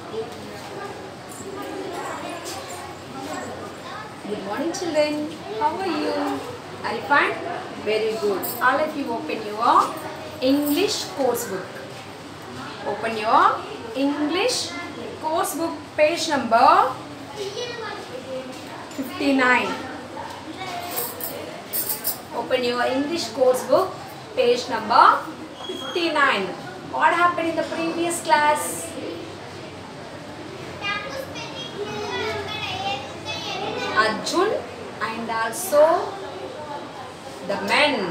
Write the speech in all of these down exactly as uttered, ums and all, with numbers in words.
Good morning, children. How are you? Are you fine? Very good. All of you open your English course book. Open your English course book, page number fifty-nine. Open your English course book, page number fifty-nine. What happened in the previous class? Arjun and also the men,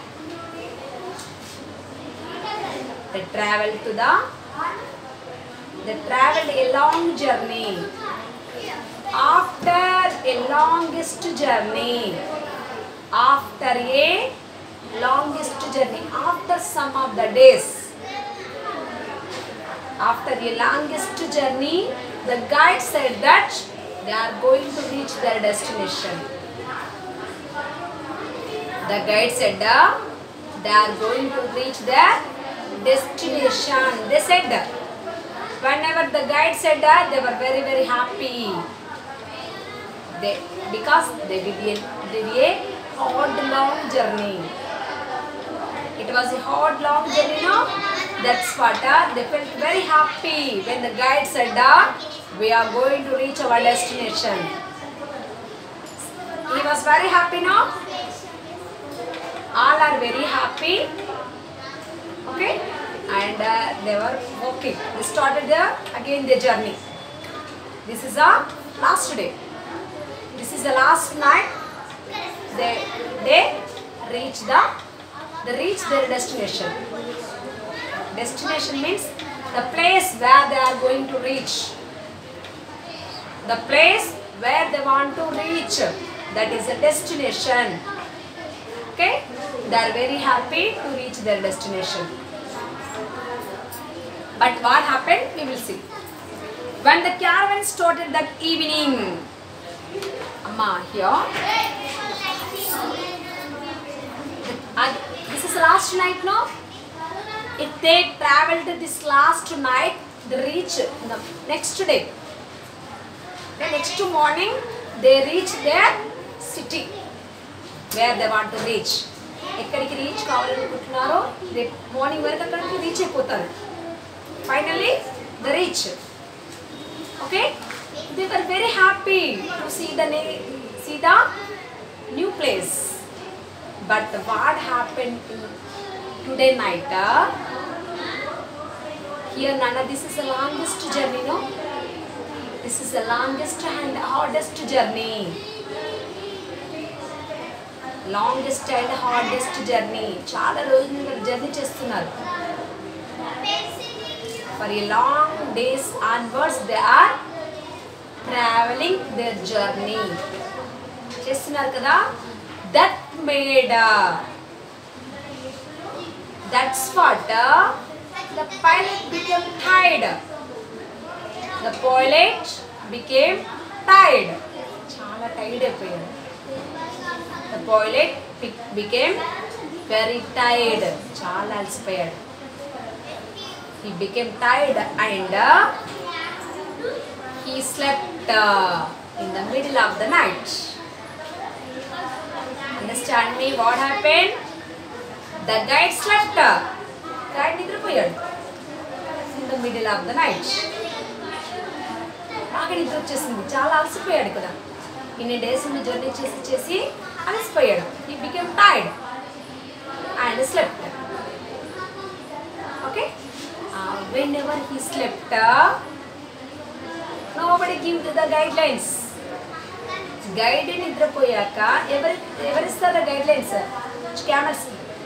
they traveled to the they traveled a long journey. After a longest journey, after a longest journey, after some of the days, after a longest journey, the guide said that they are going to reach their destination. The guide said uh, they are going to reach their destination. They said, whenever the guide said that, they were very very happy. They, because they did a, did a hard long journey. It was a hard long journey, no? That's what uh, they felt very happy when the guide said that uh, we are going to reach our destination. He was very happy, no? All are very happy. Okay? And uh, they were walking. They started the, again their journey. This is the last day. This is the last night. They, they reach the, they reach their destination. Destination means the place where they are going to reach. The place where they want to reach, that is a destination. Okay? They are very happy to reach their destination. But what happened? We will see. When the caravan started that evening, Amma here, uh, this is the last night, no? If they traveled this last night, they reach the next day. The next morning, they reach their city where they want to reach. ఎక్కడికి reach కావాలనుకుంటున్నారో రేపు morning వరకు అక్కడికి reach అయిపోతారు. Finally, they reach. Okay? They were very happy to see the see the new place. But what happened today night? Uh, here, Nana, this is the longest journey, no? This is the longest and hardest journey. Longest and hardest journey. Chala రోజులు journey చేస్తున్నారు. For a long days onwards, they are traveling their journey. చేస్తున్నారు కదా? That made. Uh, that's what uh, the pilot became tired. The pilot became tired. Chala tired అయిపోయాడు. The pilot became very tired. Chala అలసిపోయాడు. He became tired and uh, he slept uh, in the middle of the night. Understand me? What happened? The guide slept. Guide నిద్రపోయాడు in the middle of the night. బాగా నిద్ర వచ్చేసింది. చాలా అలసిపోయాడు కదా. ఇన్ని days ఉన్న journey చేసి చేసి అలసిపోయాడు. He became tired and slept. Okay? Uh, whenever he slept, uh, nobody gave the guidelines. Guide నిద్రపోయాక ఎవరు ఎవరిస్తారు guidelines? Camels.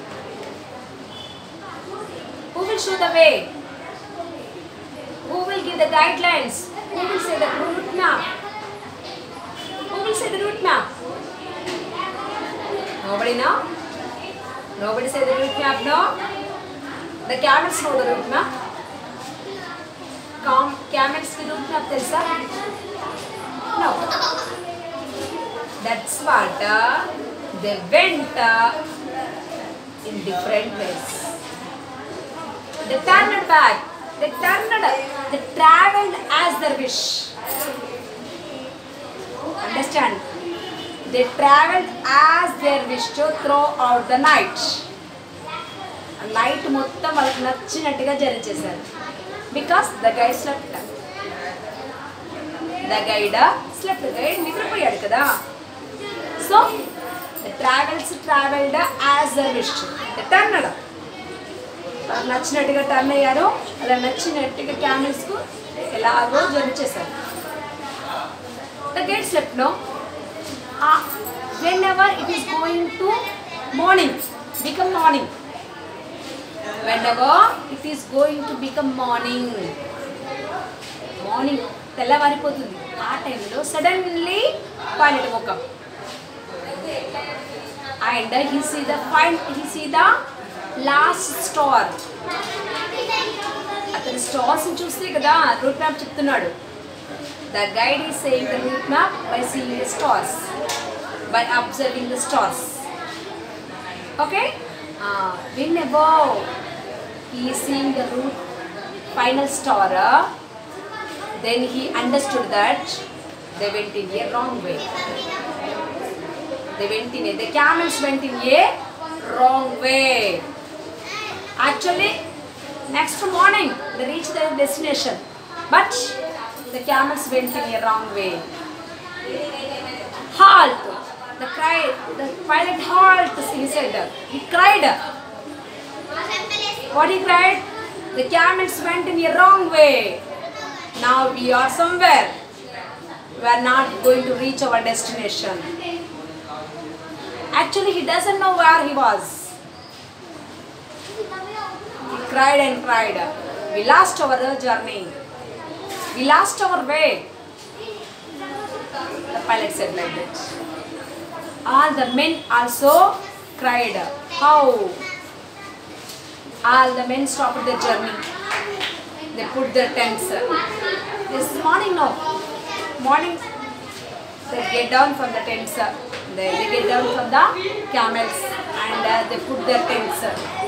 Who will show the way? Who will give the guidelines? Who will say the route map? Who will say the route map? Nobody know? Nobody say the route map, no? The camels know the route map. Cam camels ki route map telsa? No. That's what uh, they went uh, in different ways. They turned back. They turned. They traveled their wish. Understand? They traveled as their wish to throughout the night. Night మొత్తం వాళ్ళకి నచ్చినట్టుగా journey చేశారు. Because the guide slept. The guide slept. The guide నిద్రపోయాడు కదా. So the travels traveled as their wish. They turned. వాళ్ళకి నచ్చినట్టుగా turn అయ్యారు. అలా నచ్చినట్టుగా క్యామెల్స్కు ఎలాగో జర్నీ చేశారు. The guide slept. No. Uh, whenever it is going to morning, become morning. Whenever it is going to become morning, morning, తెల్లవారిపోతుంది. ఆ టైంలో suddenly pilot woke up and he see the find he see the last star. అతను stars చూస్తే కదా route map చెప్తున్నాడు. The guide is saying the route map by seeing the stars, by observing the stars. Okay? Uh, whenever he is seeing the route final star, uh, then he understood that they went in a wrong way. They went in a, the camels went in a wrong way. Actually, next morning they reached their destination, but the camels went in a wrong way. Halt! The cry, the pilot halt, he said. He cried. What he cried? The camels went in a wrong way. Now we are somewhere. We are not going to reach our destination. Actually, he doesn't know where he was. He cried and cried. We lost our journey. We lost our way. The pilot said like that. All the men also cried. How? All the men stopped their journey. They put their tents. This morning, no. Morning, they get down from the tents. They, they get down from the camels and uh, they put their tents.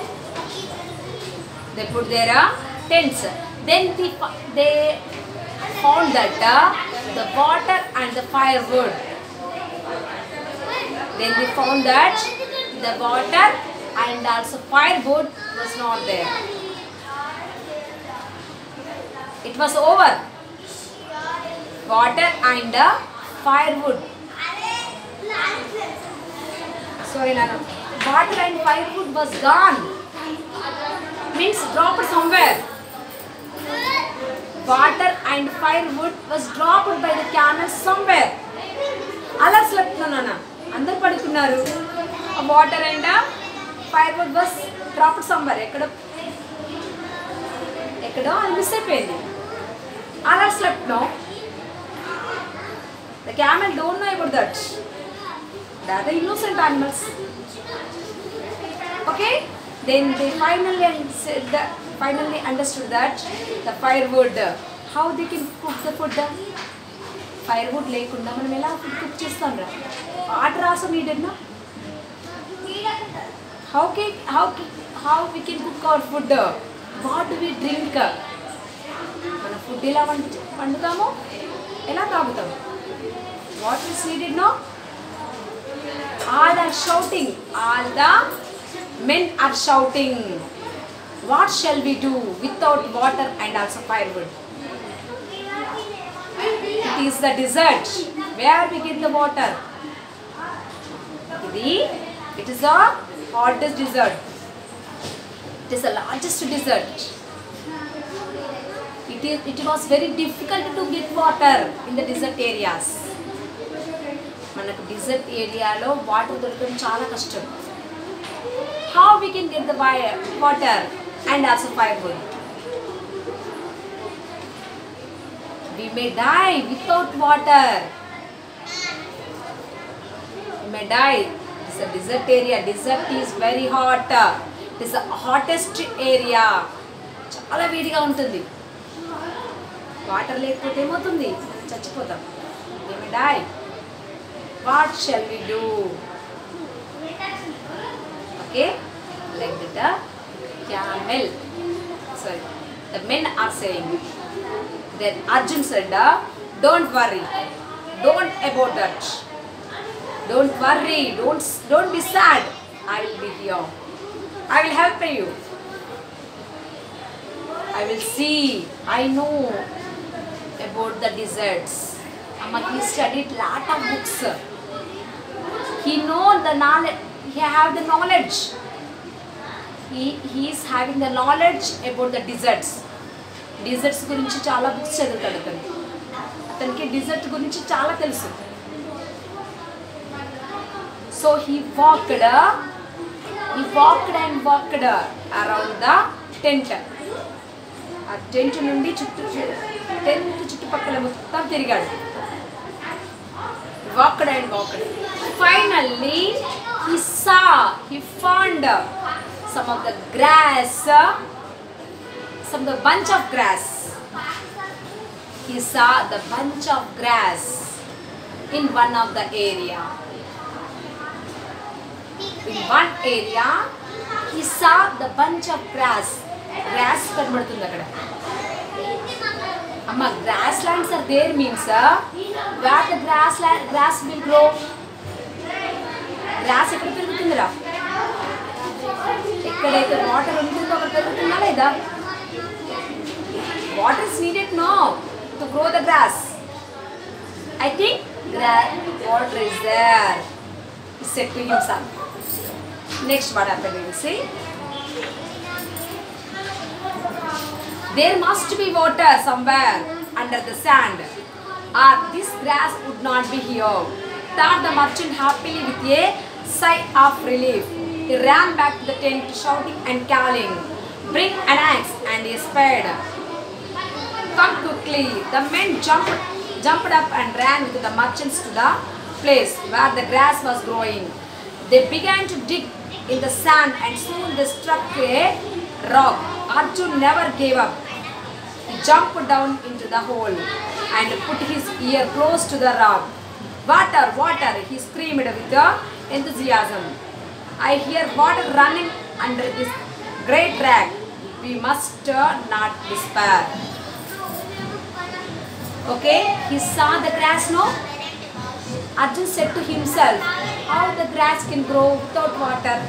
They put their uh, tents. Then they, they found that uh, the water and the firewood. Then they found that the water and also firewood was not there. It was over. Water and uh, firewood. Sorry, Nana. Water and firewood was gone. Means dropped somewhere. Water and firewood was dropped by the camels somewhere. Alla slept no Nana. Andaru padukunnaru. Water and uh, firewood was dropped somewhere. Ekkado ekkado miss ayipindi. Alla slept no. The camel don't know about that. They are the innocent animals. Okay? Then they finally said that, finally understood that the firewood, how they can cook the food. Firewood lekunda manam ela food cook chestam ra. Water also needed na. How can how how we can cook our food? What do we drink? Mana food ela vandutamo ela taagutamo. What is needed now? All are shouting. All the men are shouting. What shall we do without water and also firewood? It is the desert. Where we get the water? It is the hottest desert. It is the largest desert. It is. It was very difficult to get water in the desert areas. మనకు desert ఏరియాలో water దొరకడం చాలా కష్టం. How we can get the water and also firewood? We may die without water. We may die. It's a desert area. Desert is very hot. It is the hottest area. చాలా వేడిగా ఉంటుంది. Water లేకపోతే ఏమవుతుంది? చచ్చిపోతాం. We may die. What shall we do? Okay, like that. Camel. Sorry, the men are saying. Then Arjun said, uh, don't worry, don't about that. Don't worry, don't, don't be sad. I will be here. I will help you. I will see. I know about the deserts. Amma, he studied lot of books. He know the knowledge. He have the knowledge. He, he is having the knowledge about the deserts. Deserts గురించి చాలా books చదువుతాడు అతను. అతనికి desert గురించి చాలా తెలుసు. So he walked, he walked and walked around the tent. ఆ tent నుండి చుట్టూ టెంట్ చుట్టుపక్కల మొత్తం తిరిగాడు. Walked and walked. Finally, he saw, he found some of the grass, some of the bunch of grass. He saw the bunch of grass in one of the area. In one area, he saw the bunch of grass. Grass కనబడుతుంది అక్కడ. అమ్మ, grasslands are there means where the grassland grass will grow. Grass ఎక్కడ పెరుగుతుందిరా? ఎక్కడైతే water ఉంటుందో అక్కడ పెరుగుతుందా లేదా? Water is needed now to grow the grass. I think grass, water is there. He said to himself. Next, what happened? You see, there must be water somewhere under the sand, or this grass would not be here. Thought the merchant happily with a sigh of relief. He ran back to the tent, shouting and calling, "Bring an axe and a spade. Come quickly." The men jumped, jumped up and ran with the merchants to the place where the grass was growing. They began to dig in the sand and soon they struck a rock. Arjun never gave up. He jumped down into the hole and put his ear close to the rock. "Water, water," he screamed with enthusiasm. "I hear water running under this great rock. We must not despair." Okay, he saw the grass, no? Arjun said to himself, how the grass can grow without water?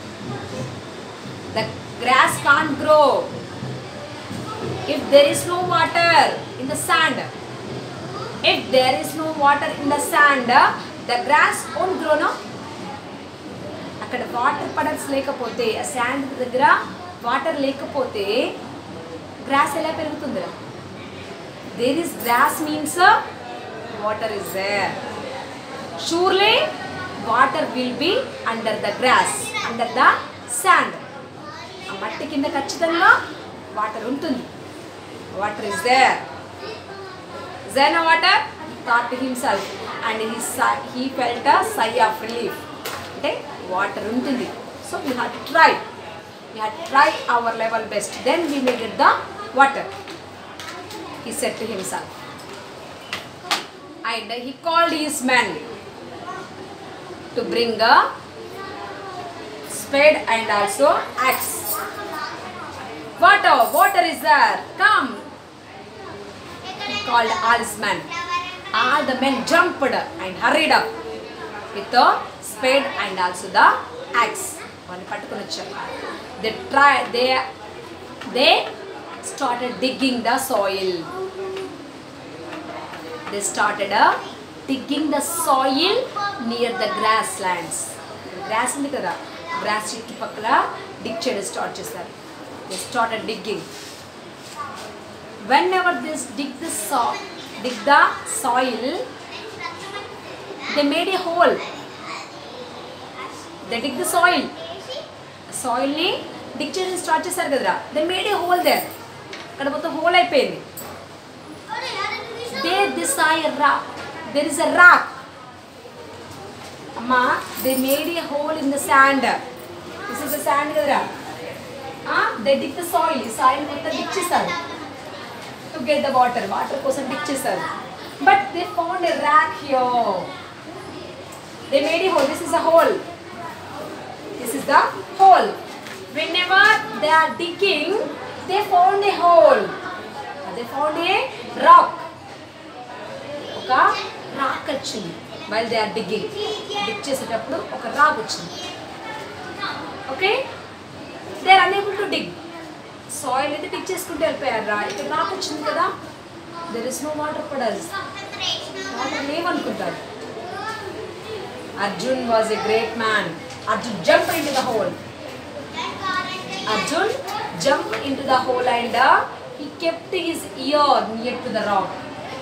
The grass can't grow if there is no water in the sand. If there is no water in the sand, the grass won't grow, no? అక్కడ water puddles లేకపోతే, ఆ sand దగ్గర water లేకపోతే gross ఎలా పెరుగుతుందిరా? There is grass means water is there. Surely water will be under the grass, under the sand. ఆ మట్టి కింద ఖచ్చితంగా వాటర్ ఉంటుంది. Water is there. Is there no water? He thought to himself and he, he felt a sigh of relief. అంటే water ఉంటుంది. So we have to try. We have to try our level best. Then we may get the water. He said to himself. And he called his men to bring a spade and also axe. Water, water is there. Come. He called all his men. All the men jumped and hurried up with the spade and also the axe. They tried. They they started digging the soil. They started uh, digging the soil near the grasslands. Grass ఉంది కదా, grass చుట్టుపక్కల dig చేయడం start చేస్తారు. They started digging. Whenever they dig the soil, dig the soil, they made a hole. They dig the soil. Soil ni dig చేయడం start చేస్తారు కదరా. They made a hole there. అక్కడ మొత్తం whole అయిపోయింది. There they saw a rock. There is a rock. Amma, they made a hole in the sand. This is the sand kadra. Ah, they dig the soil. Soil మొత్తం dig చేస్తారు. To get the water. Water కోసం dig చేస్తారు. But they found a rock here. They made a hole. This is a hole. This is the hole. Whenever they are digging, they found a hole. They found a rock, ఒక rock వచ్చింది. While they are digging, dig చేసేటప్పుడు ఒక rock వచ్చింది. Okay, they are unable to dig. Soil అయితే dig చేసుకుంటూ వెళ్ళిపోయారు రా. ఇక్కడ రాక్ వచ్చింది కదా, there is no water puddles, water లేవనుకుంటారు. Arjun was a great man. Arjun jump into the hole. Arjun jumped into the hole and uh, he kept his ear near to the rock.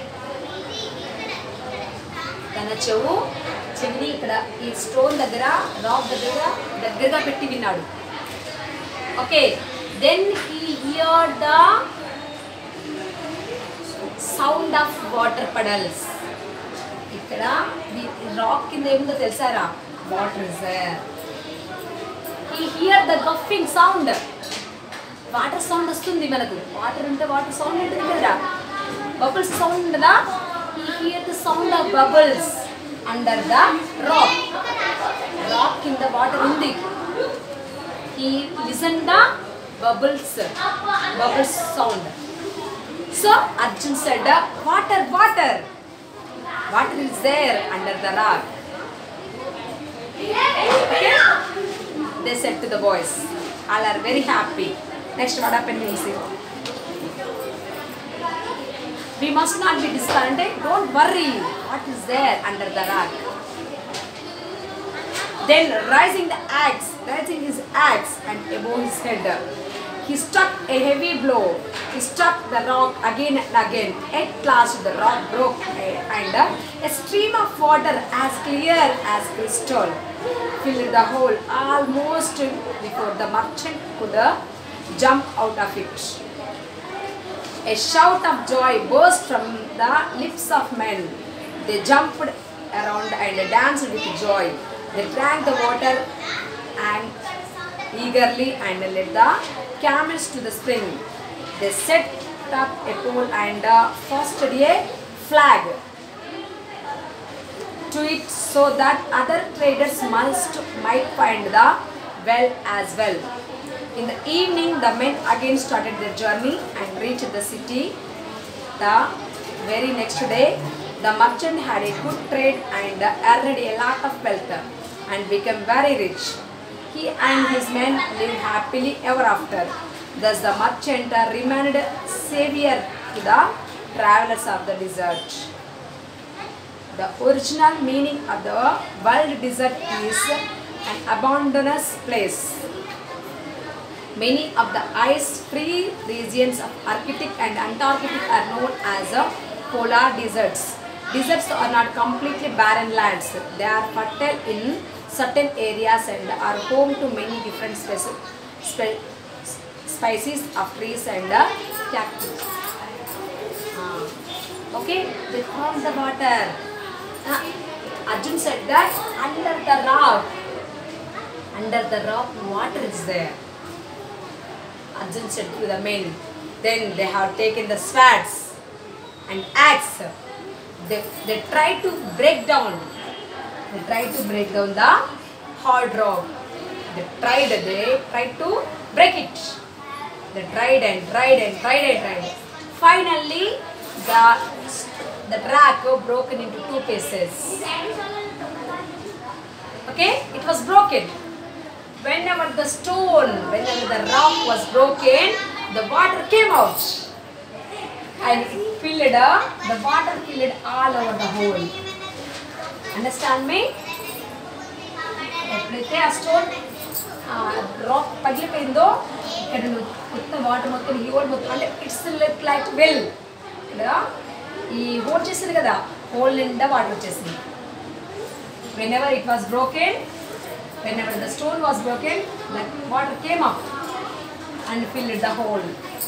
తన చెవు చెవిని ఇక్కడ ఈ stone దగ్గర, rock దగ్గర దగ్గరగా పెట్టి విన్నాడు. Okay, then he heard the sound of water puddles. ఇక్కడ రాక్ కింద ఏముందో తెలుసారా? Water is there. He hear the guffing sound. Water sound వస్తుంది మనకు. వాటర్ ఉంటే వాటర్ సౌండ్ ఉంటుంది కదా, బబుల్స్ సౌండ్ ఉండదా? He hear the sound of bubbles under the rock. Rock కింద వాటర్ ఉంది. He listen the bubbles, bubbles sound. So Arjun said, water, water, water is there under the rock. Okay? They said to the boys. All are very happy. Next, what happened? We see. We must not be discontented. Don't worry. What is there under the rock? Then, raising the axe, raising his axe and above his head, he struck a heavy blow. He struck the rock again and again. At last, the rock broke, and a stream of water as clear as crystal filled the hole almost before the merchant could uh, jump out of it. A shout of joy burst from the lips of men. They jumped around and danced with joy. They drank the water and eagerly and led the camels to the spring. They set up a pole and uh, fastened a flag to it so that other traders must might find the well as well. In the evening, the men again started their journey and reached the city. The very next day, the merchant had a good trade and earned a lot of wealth and became very rich. He and his men lived happily ever after. Thus, the merchant remained savior to the travelers of the desert. The original meaning of the world desert is an abandoned place. Many of the ice-free regions of Arctic and Antarctic are known as polar deserts. Deserts are not completely barren lands. They are fertile in certain areas and are home to many different species, spe species of trees and cactus. Uh, okay, they found the water. Uh, Arjun said that under the rock, under the rock water is there. Arjun said to the men. Then they have taken the swords and axe. They, they tried to break down. They tried to break down the hard rock. They tried, they tried to break it. They tried and tried and tried and tried. Finally, the the track broken into two pieces. Okay, it was broken. Whenever the stone, whenever the rock was broken, the water came out and it filled up. The water filled all over the hole. Understand me? ఎప్పుడైతే ఆ stone rock పగిలిపోయిందో ఇక్కడ మొత్తం water మొత్తం ఈ whole మొత్తం అంటే it's look like well. ఇక్కడ ఈ హోల్ చేసింది కదా, హోల్ నిండా వాటర్ వచ్చేసింది. whenever it was broken, whenever the stone was broken, the water came up and filled the hole.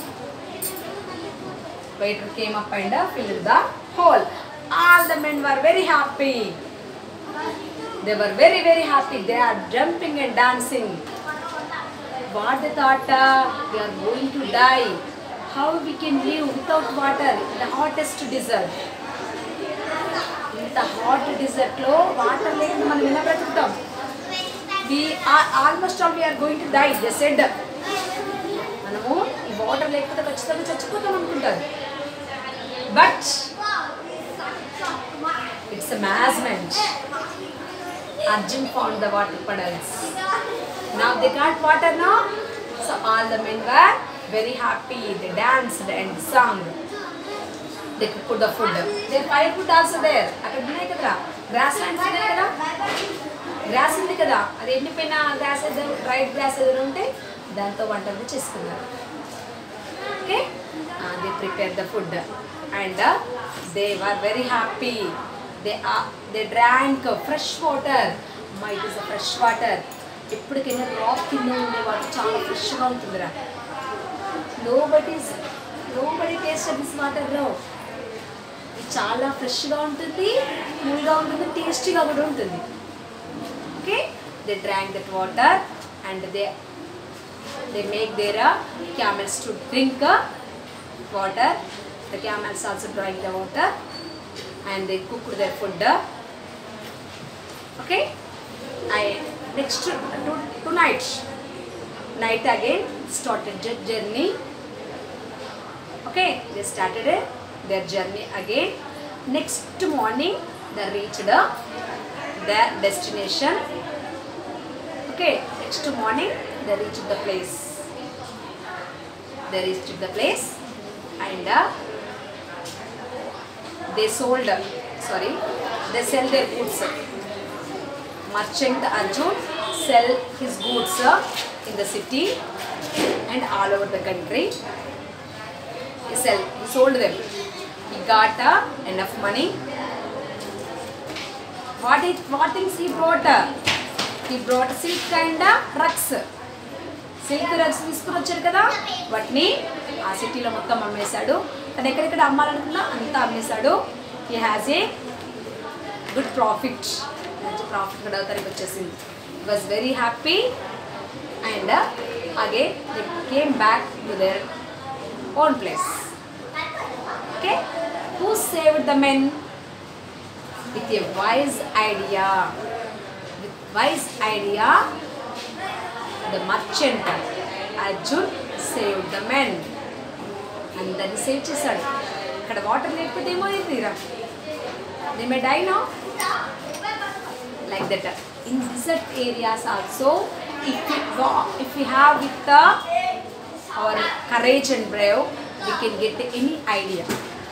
Water came up and filled the hole. All the men were very happy. They were very very happy. They are jumping and dancing. What they thought, uh, we are going to die. How we can live without water in the hottest desert? In the hot desert lo water lekunda manam ela bratukutam. We are almost all we are going to die. They said, manamu ee water lekapothe kachithanga chachipotam anukuntaru. but it's a amazement. Arjun found the water puddles. Now they got water now. So all the men were very happy. They danced and sung. They could put the food. Their firewood also there. అక్కడ ఉన్నాయి కదా grasslands ఉన్నాయి కదా gross ఉంది కదా అది ఎండిపోయిన gross ఏదైనా డ్రైడ్ గ్రాస్ ఏదైనా ఉంటే దాంతో వంటలు చేసుకున్నారు. Okay they prepare the food and they were very happy. They they drank fresh water. అమ్మా it is a fresh water. ఎప్పటికైనా రాక్ కింద ఉండే వాటర్ చాలా ఫ్రెష్గా ఉంటుందిరా. No but is nobody taste this water లో. ఇది చాలా ఫ్రెష్గా ఉంటుంది, కూల్గా ఉంటుంది, టేస్టీగా కూడా ఉంటుంది. Okay they drank that water and they they make their camels to drink water. The camels also drank the water and they cooked their food. Okay, I next to, to, tonight night again started their journey. Okay, they started uh, their journey again. Next morning they reached uh, their destination. Okay, next morning they reached the place. They reached the place and uh, they sold, sorry, they sell their goods. Merchant Arjun sell his goods uh, in the city and all over the country. He sell, he sold them. He got uh, enough money. What is what things he brought? Uh, he brought silk and uh, rugs. Silk rugs తీసుకుని వచ్చారు కదా వాటిని ఆ సిటీలో మొత్తం అమ్మేశాడు. తను ఎక్కడెక్కడ అమ్మాలనుకున్నా అంతా అమ్మేశాడు. He has a good profit. మంచి ప్రాఫిట్ కూడా తనకి వచ్చేసింది. He was very happy and again they came back to their own place. Okay who saved the men? With a wise idea. With wise idea the merchant Arjun saved the men. అందరిని save చేశాడు. ఇక్కడ water లేకపోతే ఏమైంది రా? they may die now. Like that in desert areas also, if we if we have with the our courage and brave, we can get any idea.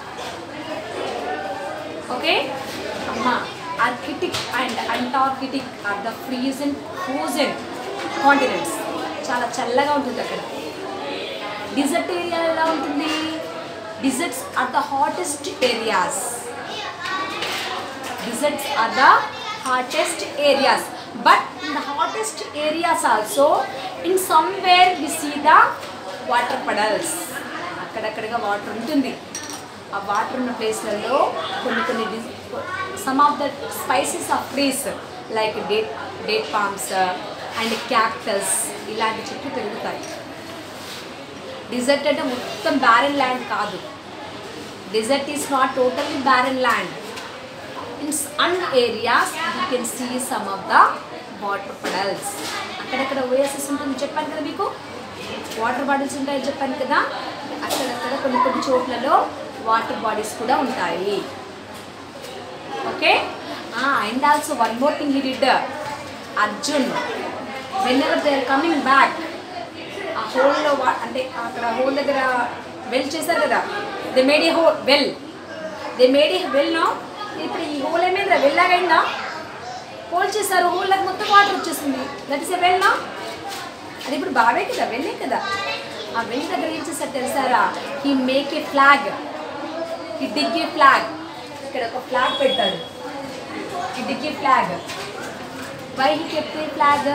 Okay, amma Arctic and Antarctic are the freezing frozen continents. చాలా చల్లగా ఉంటుంది అక్కడ. Desert area ఎలా ఉంటుంది? Deserts are the hottest areas. Deserts are the hottest areas. But in the hottest areas also in somewhere we see the water puddles. అక్కడక్కడగా water ఉంటుంది. ఆ water ఉన్న ప్లేస్లలో కొన్ని కొన్ని some of the spices of trees like date date palms and cactus ఇలాంటి చెట్లు పెరుగుతాయి. డిజర్ట్ అంటే మొత్తం బ్యారన్ ల్యాండ్ కాదు. Desert is not totally barren land. In some areas you can see some of the water puddles. అక్కడక్కడ oasis ఉంటుంది చెప్పాను కదా మీకు. వాటర్ బాటిల్స్ ఉంటాయని చెప్పాను కదా. అక్కడక్కడ కొన్ని కొన్ని చోట్లలో వాటర్ బాడీస్ కూడా ఉంటాయి. Okay and also one more thing he did. Arjun whenever they are coming back, ఆ హోల్లో అంటే అక్కడ హోల్ దగ్గర వెల్ చేశారు కదా. They made a hole well they made a well no. ఇప్పుడు ఈ హోల్ ఏమైందా? వెళ్ళాగైందా? హోల్ చేశారు. హోల్లోకి మొత్తం వాటర్ వచ్చేసింది. That is a well no. అది ఇప్పుడు బావే కదా, వెళ్ళే కదా. ఆ వెల్ దగ్గర ఏం చేశారు తెలుసారా? He make a flag. He dig a flag. ఇక్కడ ఒక ఫ్లాగ్ పెడతాడు. He dig a flag. Why he kept a flag?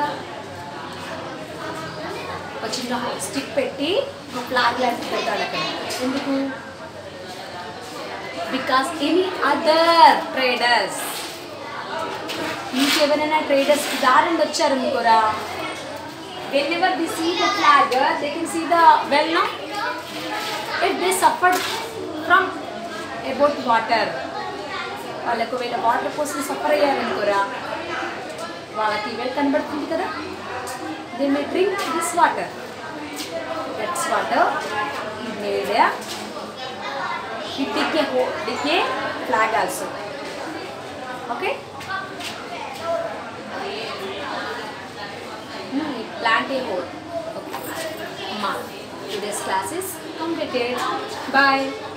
ఒక చిన్న స్టిక్ పెట్టి ఒక ఫ్లాగ్ లాంటి పెడతాడు అక్కడ. ఎందుకు? బికాస్ ఎనీ అదర్ ట్రేడర్స్, ఇంకెవరైనా ట్రేడర్స్కి దారండి వచ్చారనుకోరా, whenever they see the flag, they can see the well now. If they suffered from about water, వాళ్ళకు వీళ్ళ వాటర్ కోసం సఫర్ అయ్యారనుకోరా, వాళ్ళకి వెల్ కనబడుతుంది కదా. They may drink this water. That's water. He made a He dig a hole, dig a flag also. Okay? Hmm, plant a hole. Okay. Amma, today's class is completed. Bye.